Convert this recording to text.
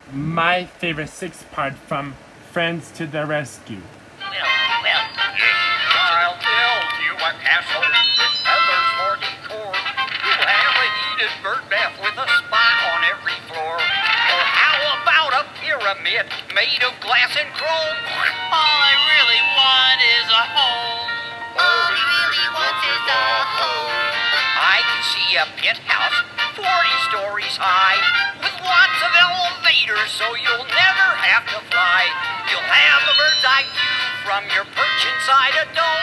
my favorite six-part from Friends to the Rescue. I'll tell you a castle with feathers for decor. You have a heated bird bath with a spa on every floor. Or how about a pyramid made of glass and chrome? All I really want is a home. All he really wants is a home. I can see a penthouse 40 stories high with lots of elevators so you'll never have to fly. You'll have a bird's eye view from your perch inside a dome.